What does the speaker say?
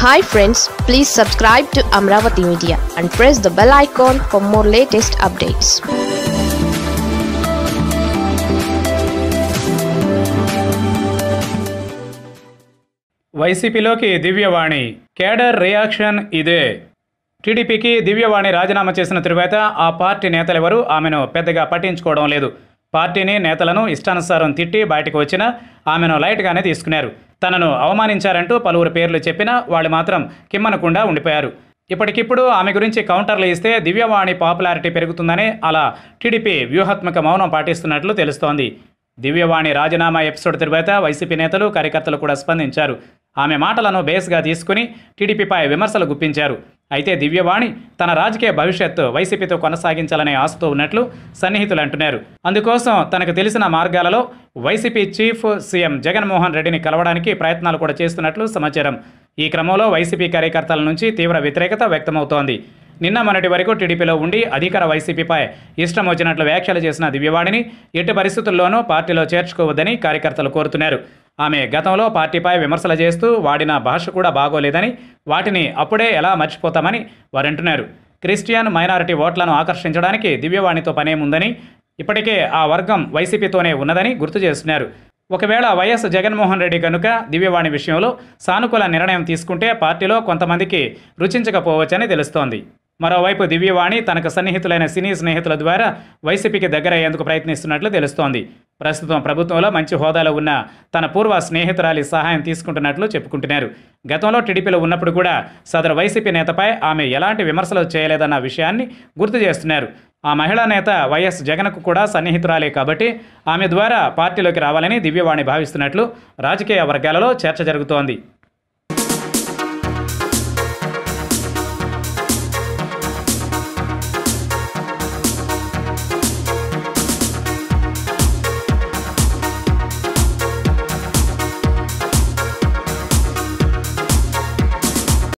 Hi friends, please subscribe to Amaravathi Media and press the bell icon for more latest updates. వైసీపీలోకి దివ్యవాణి cadre reaction ఇదే. టీడీపీకి దివ్యవాణి రాజీనామా చేసిన తరువాత ఆ పార్టీ నేతలెవరూ ఆమెను పెద్దగా పట్టించుకోవడం లేదు. పార్టీని నేతలను ఇష్టానుసారం తిట్టి బయటకు వచ్చినా ఆమెను లైట్గానే తీసుకున్నారు. తనను అవమానించారంటూ పలువురు పేర్లు చెప్పినా వాళ్ళు మాత్రం కిమ్మనకుండా ఉండిపోయారు. ఇప్పటికిప్పుడు ఆమె గురించి కౌంటర్లు ఇస్తే దివ్యవాణి పాపులారిటీ పెరుగుతుందని అలా టీడీపీ వ్యూహాత్మక మౌనం పాటిస్తున్నట్లు తెలుస్తోంది. దివ్యవాణి రాజీనామా ఎపిసోడ్ తరువాత వైసీపీ నేతలు కార్యకర్తలు కూడా స్పందించారు. ఆమె మాటలను బేస్గా తీసుకుని టీడీపీపై విమర్శలు గుప్పించారు. అయితే దివ్యవాణి తన రాజకీయ భవిష్యత్తు వైసీపీతో కొనసాగించాలనే ఆశతో ఉన్నట్లు సన్నిహితులు అంటున్నారు. అందుకోసం తనకు తెలిసిన మార్గాలలో వైసీపీ చీఫ్ సీఎం జగన్మోహన్ రెడ్డిని కలవడానికి ప్రయత్నాలు కూడా చేస్తున్నట్లు సమాచారం. ఈ క్రమంలో వైసీపీ కార్యకర్తల నుంచి తీవ్ర వ్యతిరేకత వ్యక్తమవుతోంది. నిన్న మొన్నటి వరకు టీడీపీలో ఉండి అధికార వైసీపీపై ఇష్టం వచ్చినట్లు వ్యాఖ్యలు చేసిన దివ్యవాణిని ఎట్టి పరిస్థితుల్లోనూ పార్టీలో చేర్చుకోవద్దని కార్యకర్తలు కోరుతున్నారు. ఆమె గతంలో పార్టీపై విమర్శలు చేస్తూ వాడిన భాష కూడా బాగోలేదని, వాటిని అప్పుడే ఎలా మర్చిపోతామని వారంటున్నారు. క్రిస్టియన్ మైనారిటీ ఓట్లను ఆకర్షించడానికి దివ్యవాణితో పనేముందని, ఇప్పటికే ఆ వర్గం వైసీపీతోనే ఉన్నదని గుర్తు చేస్తున్నారు. ఒకవేళ వైఎస్ జగన్మోహన్ రెడ్డి కనుక దివ్యవాణి విషయంలో సానుకూల నిర్ణయం తీసుకుంటే పార్టీలో కొంతమందికి రుచించకపోవచ్చని తెలుస్తోంది. మరోవైపు దివ్యవాణి తనకు సన్నిహితులైన సినీ స్నేహితుల ద్వారా వైసీపీకి దగ్గరయ్యేందుకు ప్రయత్నిస్తున్నట్లు తెలుస్తోంది. ప్రస్తుతం ప్రభుత్వంలో మంచి హోదాలో ఉన్న తన పూర్వ స్నేహితురాలి సహాయం తీసుకుంటున్నట్లు చెప్పుకుంటున్నారు. గతంలో టీడీపీలో ఉన్నప్పుడు కూడా సదరు వైసీపీ నేతపై ఆమె ఎలాంటి విమర్శలు చేయలేదన్న విషయాన్ని గుర్తు చేస్తున్నారు. ఆ మహిళా నేత వైఎస్ జగన్కు కూడా సన్నిహితురాలే కాబట్టి ఆమె ద్వారా పార్టీలోకి రావాలని దివ్యవాణి భావిస్తున్నట్లు రాజకీయ వర్గాలలో చర్చ జరుగుతోంది.